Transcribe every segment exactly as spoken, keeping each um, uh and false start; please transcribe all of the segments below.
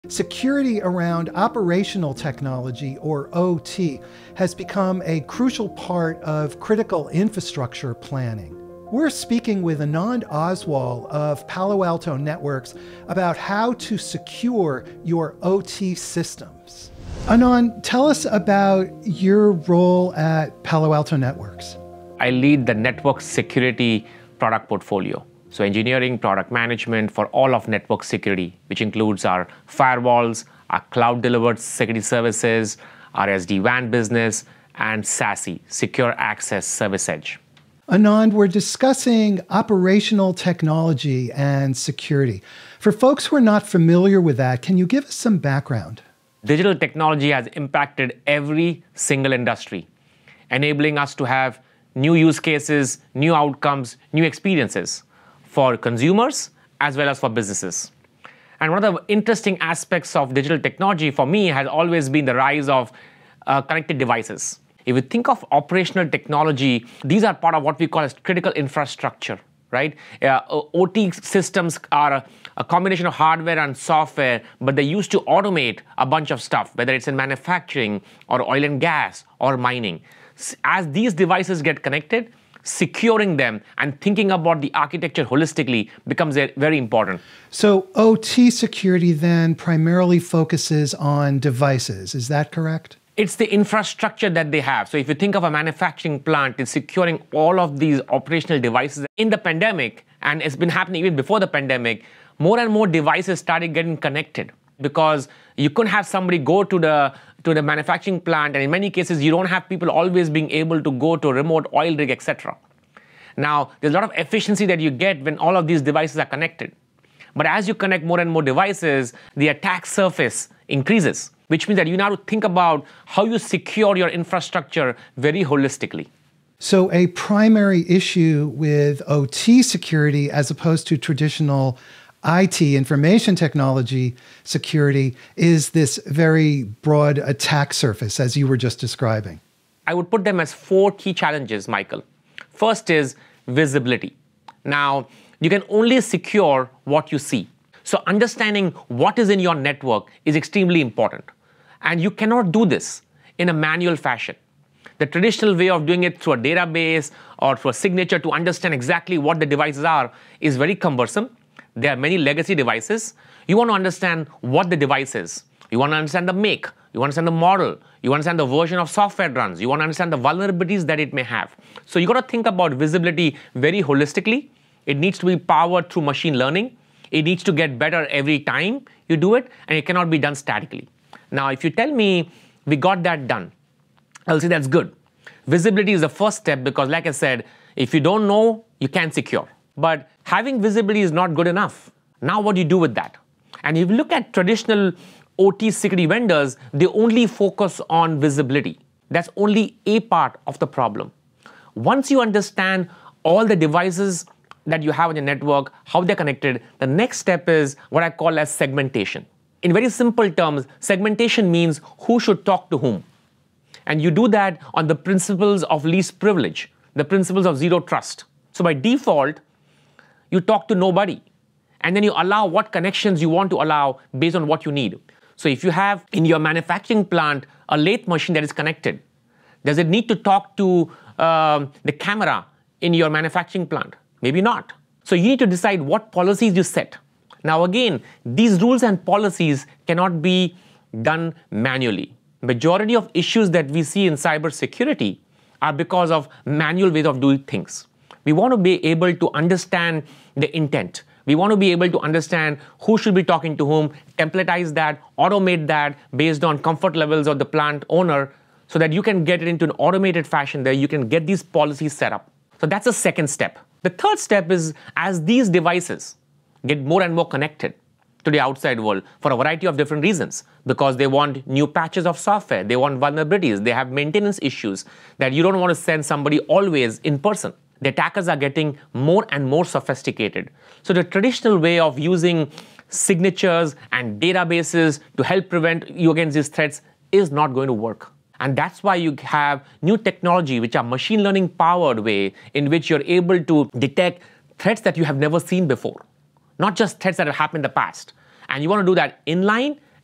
Security around operational technology, or O T, has become a crucial part of critical infrastructure planning. We're speaking with Anand Oswal of Palo Alto Networks about how to secure your O T systems. Anand, tell us about your role at Palo Alto Networks. I lead the network security product portfolio. So engineering, product management for all of network security, which includes our firewalls, our cloud-delivered security services, our S D WAN business, and SASE, Secure Access Service Edge. Anand, we're discussing operational technology and security. For folks who are not familiar with that, can you give us some background? Digital technology has impacted every single industry, enabling us to have new use cases, new outcomes, new experiences for consumers as well as for businesses. And one of the interesting aspects of digital technology for me has always been the rise of uh, connected devices. If you think of operational technology, these are part of what we call as critical infrastructure, right? Uh, O T systems are a, a combination of hardware and software, but they used to automate a bunch of stuff, whether it's in manufacturing or oil and gas or mining. As these devices get connected, securing them and thinking about the architecture holistically becomes very important. So O T security then primarily focuses on devices, is that correct? It's the infrastructure that they have. So if you think of a manufacturing plant, it's securing all of these operational devices. In the pandemic, and it's been happening even before the pandemic, more and more devices started getting connected because you couldn't have somebody go to the to the manufacturing plant, and in many cases, you don't have people always being able to go to a remote oil rig, et cetera. Now, there's a lot of efficiency that you get when all of these devices are connected. But as you connect more and more devices, the attack surface increases, which means that you now have to think about how you secure your infrastructure very holistically. So a primary issue with O T security as opposed to traditional I T, information technology security, is this very broad attack surface, as you were just describing. I would put them as four key challenges, Michael. First is visibility. Now, you can only secure what you see. So understanding what is in your network is extremely important. And you cannot do this in a manual fashion. The traditional way of doing it through a database or through a signature to understand exactly what the devices are is very cumbersome. There are many legacy devices. You want to understand what the device is. You want to understand the make. You want to understand the model. You want to understand the version of software it runs. You want to understand the vulnerabilities that it may have. So you got to think about visibility very holistically. It needs to be powered through machine learning. It needs to get better every time you do it, and it cannot be done statically. Now, if you tell me we got that done, I'll say that's good. Visibility is the first step because, like I said, if you don't know, you can't secure. But having visibility is not good enough. Now what do you do with that? And if you look at traditional O T security vendors, they only focus on visibility. That's only a part of the problem. Once you understand all the devices that you have on your network, how they're connected, the next step is what I call as segmentation. In very simple terms, segmentation means who should talk to whom. And you do that on the principles of least privilege, the principles of zero trust. So by default, you talk to nobody. And then you allow what connections you want to allow based on what you need. So if you have in your manufacturing plant a lathe machine that is connected, does it need to talk to um, the camera in your manufacturing plant? Maybe not. So you need to decide what policies you set. Now again, these rules and policies cannot be done manually. Majority of issues that we see in cybersecurity are because of manual ways of doing things. We want to be able to understand the intent. We want to be able to understand who should be talking to whom, templatize that, automate that based on comfort levels of the plant owner so that you can get it into an automated fashion there. You can get these policies set up. So that's the second step. The third step is as these devices get more and more connected to the outside world for a variety of different reasons, because they want new patches of software, they want vulnerabilities, they have maintenance issues that you don't want to send somebody always in person. The attackers are getting more and more sophisticated. So the traditional way of using signatures and databases to help prevent you against these threats is not going to work. And that's why you have new technology, which are machine learning powered way in which you're able to detect threats that you have never seen before, not just threats that have happened in the past. And you want to do that inline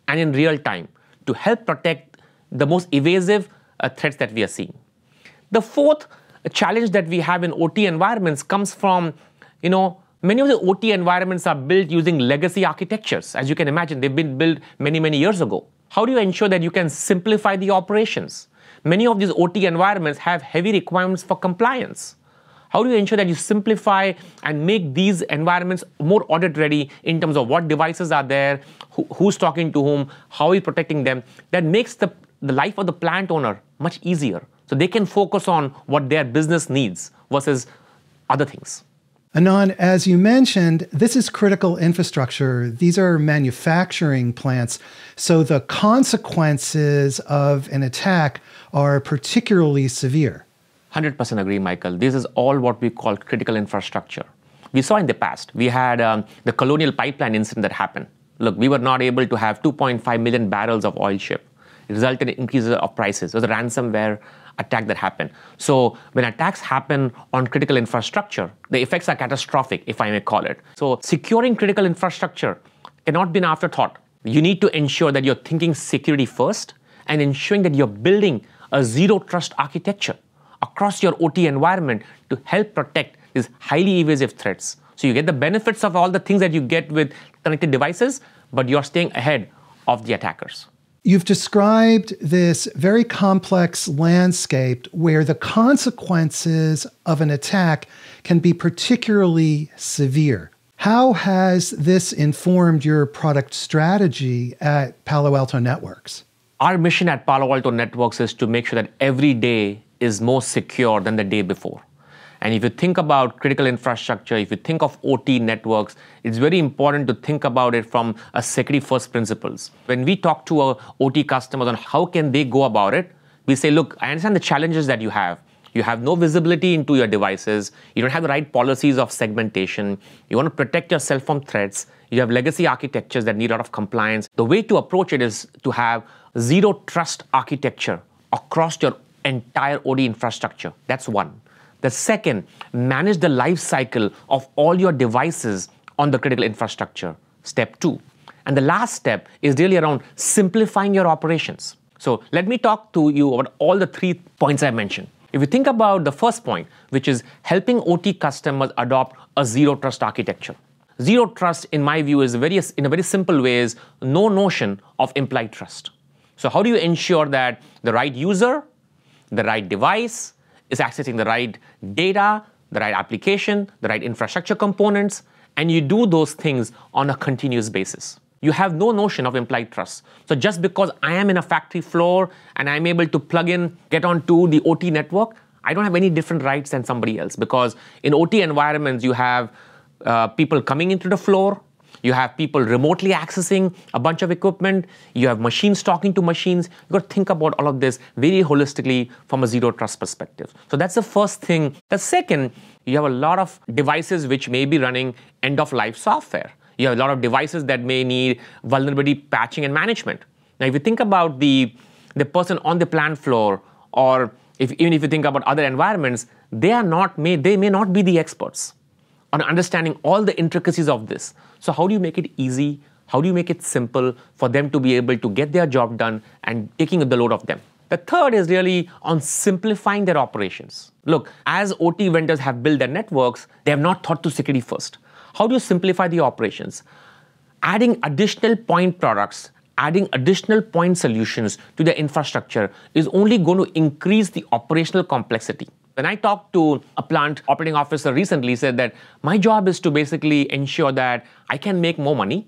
and in real time to help protect the most evasive uh, threats that we are seeing. The fourth challenge that we have in O T environments comes from, you know, many of the O T environments are built using legacy architectures. As you can imagine, they've been built many, many years ago. How do you ensure that you can simplify the operations? Many of these O T environments have heavy requirements for compliance. How do you ensure that you simplify and make these environments more audit ready in terms of what devices are there, who, who's talking to whom, how are you protecting them? That makes the, the life of the plant owner much easier. So they can focus on what their business needs versus other things. Anand, as you mentioned, this is critical infrastructure. These are manufacturing plants. So the consequences of an attack are particularly severe. one hundred percent agree, Michael. This is all what we call critical infrastructure. We saw in the past, we had um, the Colonial Pipeline incident that happened. Look, we were not able to have two point five million barrels of oil shipped. It resulted in increases of prices. There was a ransomware attack that happened. So when attacks happen on critical infrastructure, the effects are catastrophic, if I may call it. So securing critical infrastructure cannot be an afterthought. You need to ensure that you're thinking security first and ensuring that you're building a zero trust architecture across your O T environment to help protect these highly evasive threats. So you get the benefits of all the things that you get with connected devices, but you're staying ahead of the attackers. You've described this very complex landscape where the consequences of an attack can be particularly severe. How has this informed your product strategy at Palo Alto Networks? Our mission at Palo Alto Networks is to make sure that every day is more secure than the day before. And if you think about critical infrastructure, if you think of O T networks, it's very important to think about it from a security first principles. When we talk to our O T customers on how can they go about it, we say, look, I understand the challenges that you have. You have no visibility into your devices. You don't have the right policies of segmentation. You want to protect yourself from threats. You have legacy architectures that need a lot of compliance. The way to approach it is to have zero trust architecture across your entire O T infrastructure. That's one. The second, manage the life cycle of all your devices on the critical infrastructure. Step two. And the last step is really around simplifying your operations. So let me talk to you about all the three points I mentioned. If you think about the first point, which is helping O T customers adopt a zero trust architecture. Zero trust, in my view, is very, in a very simple way, is no notion of implied trust. So how do you ensure that the right user, the right device, is accessing the right data, the right application, the right infrastructure components, and you do those things on a continuous basis. You have no notion of implied trust. So just because I am in a factory floor and I'm able to plug in, get onto the O T network, I don't have any different rights than somebody else, because in O T environments, you have uh, people coming into the floor, you have people remotely accessing a bunch of equipment. You have machines talking to machines. You've got to think about all of this very holistically from a zero trust perspective. So that's the first thing. The second, you have a lot of devices which may be running end-of-life software. You have a lot of devices that may need vulnerability patching and management. Now, if you think about the, the person on the plant floor, or if, even if you think about other environments, they are not may, they may not be the experts on understanding all the intricacies of this. So how do you make it easy? How do you make it simple for them to be able to get their job done and taking the load of them? The third is really on simplifying their operations. Look, as O T vendors have built their networks, they have not thought to security first. How do you simplify the operations? Adding additional point products, adding additional point solutions to the infrastructure is only going to increase the operational complexity. When I talked to a plant operating officer recently, he said that my job is to basically ensure that I can make more money,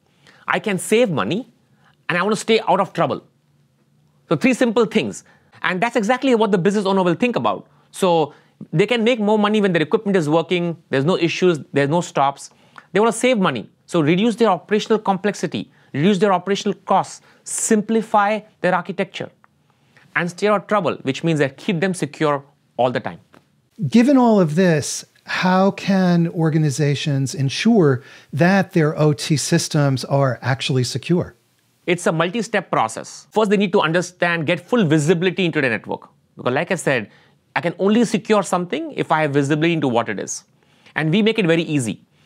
I can save money, and I want to stay out of trouble. So three simple things. And that's exactly what the business owner will think about. So they can make more money when their equipment is working, there's no issues, there's no stops. They want to save money. So reduce their operational complexity, reduce their operational costs, simplify their architecture, and stay out of trouble, which means that keep them secure all the time. Given all of this, how can organizations ensure that their O T systems are actually secure? It's a multi-step process. First, they need to understand, get full visibility into the network. Because like I said, I can only secure something if I have visibility into what it is. And we make it very easy.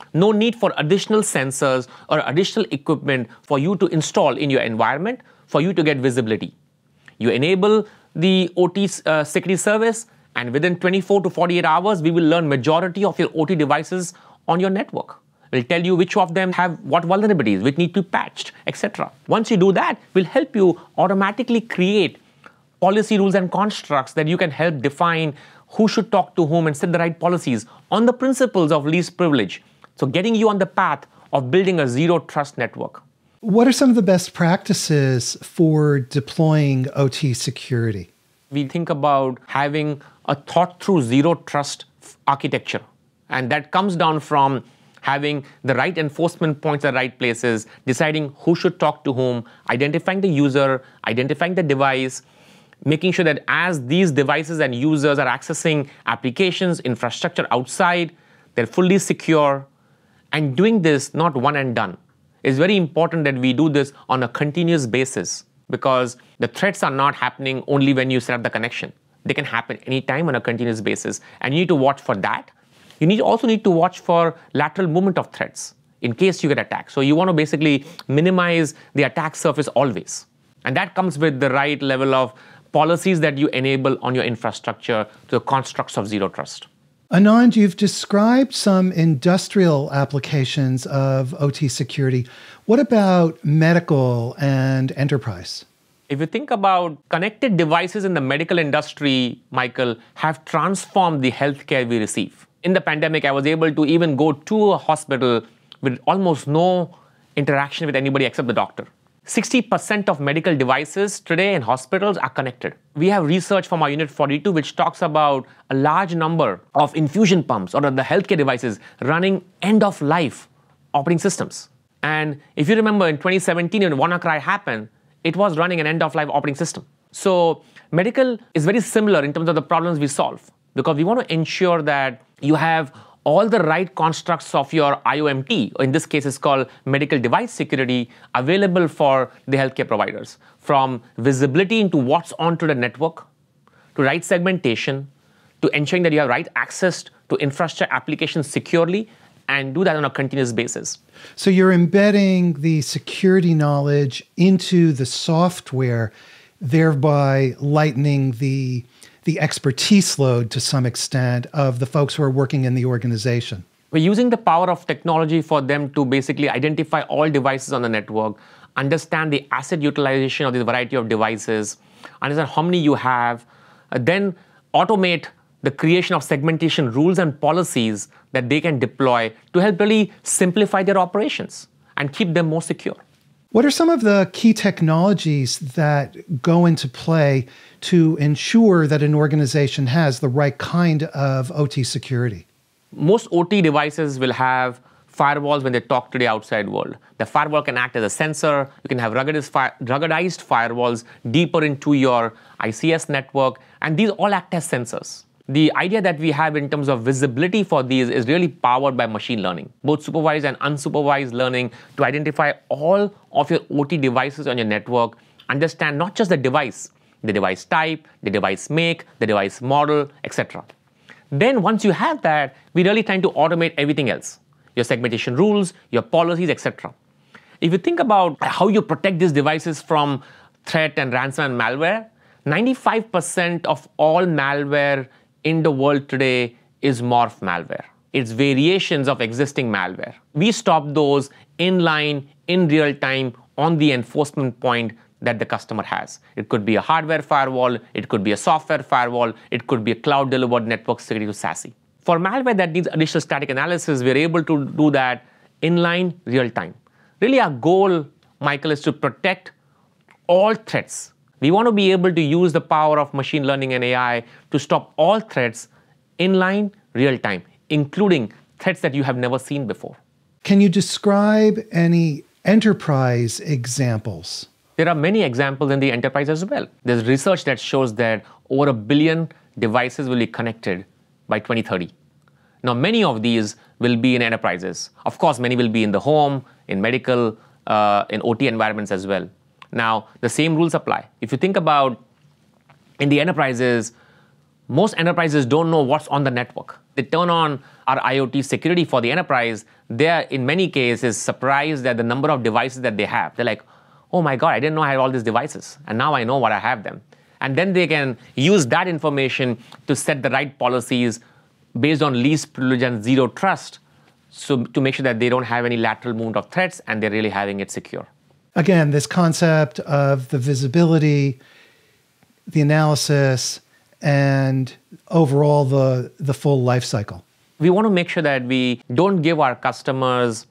no need for additional sensors or additional equipment for you to install in your environment for you to get visibility. You enable the O T uh, security service, and within twenty-four to forty-eight hours, we will learn majority of your O T devices on your network. We'll tell you which of them have what vulnerabilities, which need to be patched, et cetera. Once you do that, we'll help you automatically create policy rules and constructs that you can help define who should talk to whom and set the right policies on the principles of least privilege. So getting you on the path of building a zero trust network. What are some of the best practices for deploying O T security? We think about having a thought through zero trust architecture. And that comes down from having the right enforcement points at the right places, deciding who should talk to whom, identifying the user, identifying the device, making sure that as these devices and users are accessing applications, infrastructure outside, they're fully secure, and doing this not one and done. It's very important that we do this on a continuous basis because the threats are not happening only when you set up the connection. They can happen anytime on a continuous basis, and you need to watch for that. You need also need to watch for lateral movement of threats in case you get attacked. So you want to basically minimize the attack surface always. And that comes with the right level of policies that you enable on your infrastructure to the constructs of zero trust. Anand, you've described some industrial applications of O T security. What about medical and enterprise? If you think about connected devices in the medical industry, Michael, have transformed the healthcare we receive. In the pandemic, I was able to even go to a hospital with almost no interaction with anybody except the doctor. sixty percent of medical devices today in hospitals are connected. We have research from our Unit forty-two which talks about a large number of infusion pumps or the healthcare devices running end-of-life operating systems. And if you remember in twenty seventeen when WannaCry happened, it was running an end-of-life operating system. So medical is very similar in terms of the problems we solve because we want to ensure that you have all the right constructs of your I O M T, or in this case it's called medical device security, available for the healthcare providers. From visibility into what's onto the network, to right segmentation, to ensuring that you have right access to infrastructure applications securely, and do that on a continuous basis. So you're embedding the security knowledge into the software, thereby lightening the the expertise load to some extent of the folks who are working in the organization. We're using the power of technology for them to basically identify all devices on the network, understand the asset utilization of the variety of devices, understand how many you have, uh, then automate the creation of segmentation rules and policies that they can deploy to help really simplify their operations and keep them more secure. What are some of the key technologies that go into play to ensure that an organization has the right kind of O T security? Most O T devices will have firewalls when they talk to the outside world. The firewall can act as a sensor. You can have ruggedized, fi- ruggedized firewalls deeper into your I C S network, and these all act as sensors. The idea that we have in terms of visibility for these is really powered by machine learning, both supervised and unsupervised learning, to identify all of your O T devices on your network, understand not just the device, the device type, the device make, the device model, et cetera. Then once you have that, we're really trying to automate everything else, your segmentation rules, your policies, et cetera. If you think about how you protect these devices from threat and ransom and malware, ninety-five percent of all malware in the world today is morph malware. It's variations of existing malware. We stop those inline, in real time, on the enforcement point that the customer has. It could be a hardware firewall, it could be a software firewall, it could be a cloud-delivered network security to SASE. For malware that needs additional static analysis, we're able to do that inline, real time. Really, our goal, Michael, is to protect all threats. We want to be able to use the power of machine learning and A I to stop all threats inline, real time, including threats that you have never seen before. Can you describe any enterprise examples? There are many examples in the enterprise as well. There's research that shows that over a billion devices will be connected by twenty thirty. Now, many of these will be in enterprises. Of course, many will be in the home, in medical, uh, in O T environments as well. Now, the same rules apply. If you think about in the enterprises, Most enterprises don't know what's on the network. They turn on our IoT security for the enterprise. They're, in many cases, surprised at the number of devices that they have. They're like, oh my God, I didn't know I had all these devices. And now I know what I have them. And then they can use that information to set the right policies based on least privilege and zero trust, so to make sure that they don't have any lateral movement of threats and they're really having it secure. Again, this concept of the visibility, the analysis, and overall the, the full life cycle. We want to make sure that we don't give our customers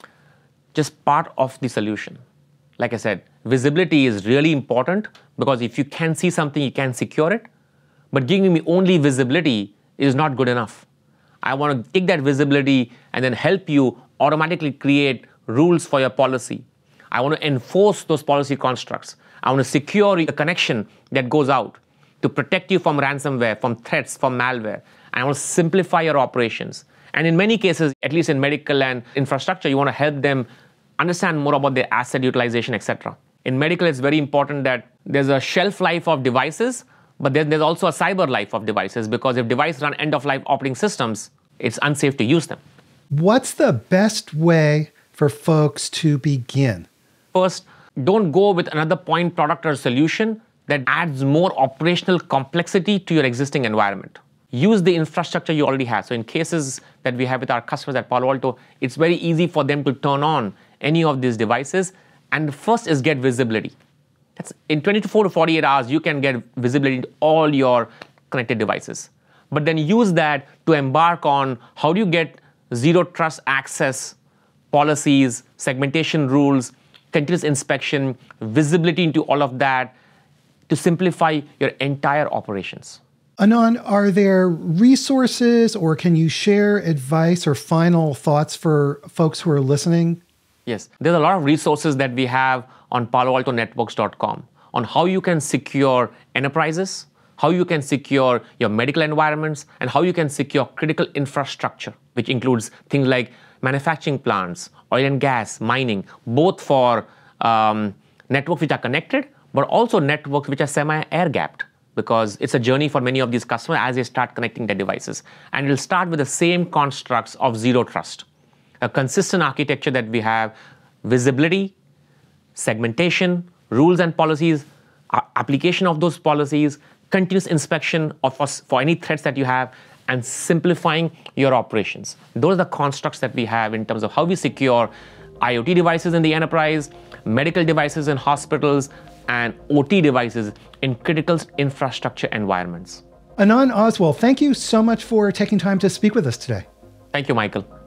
just part of the solution. Like I said, visibility is really important because if you can see something, you can secure it. But giving me only visibility is not good enough. I want to take that visibility and then help you automatically create rules for your policy. I want to enforce those policy constructs. I want to secure the connection that goes out to protect you from ransomware, from threats, from malware. I want to simplify your operations. And in many cases, at least in medical and infrastructure, you want to help them understand more about their asset utilization, et cetera. In medical, it's very important that there's a shelf life of devices, but then there's also a cyber life of devices, because if devices run end-of-life operating systems, it's unsafe to use them. What's the best way for folks to begin? First, don't go with another point product or solution that adds more operational complexity to your existing environment. Use the infrastructure you already have. So in cases that we have with our customers at Palo Alto, it's very easy for them to turn on any of these devices. And the first is get visibility. That's in twenty-four to forty-eight hours, you can get visibility into all your connected devices. But then use that to embark on how do you get zero trust access policies, segmentation rules, continuous inspection, visibility into all of that to simplify your entire operations. Anand, are there resources or can you share advice or final thoughts for folks who are listening? Yes, there's a lot of resources that we have on palo alto networks dot com on how you can secure enterprises, how you can secure your medical environments, and how you can secure critical infrastructure, which includes things like manufacturing plants, oil and gas, mining, both for um, networks which are connected, but also networks which are semi-air-gapped, because it's a journey for many of these customers as they start connecting their devices. And it'll start with the same constructs of zero trust. A consistent architecture that we have, visibility, segmentation, rules and policies, application of those policies, continuous inspection of us for any threats that you have, and simplifying your operations. Those are the constructs that we have in terms of how we secure IoT devices in the enterprise, medical devices in hospitals, and O T devices in critical infrastructure environments. Anand, Oswal, thank you so much for taking time to speak with us today. Thank you, Michael.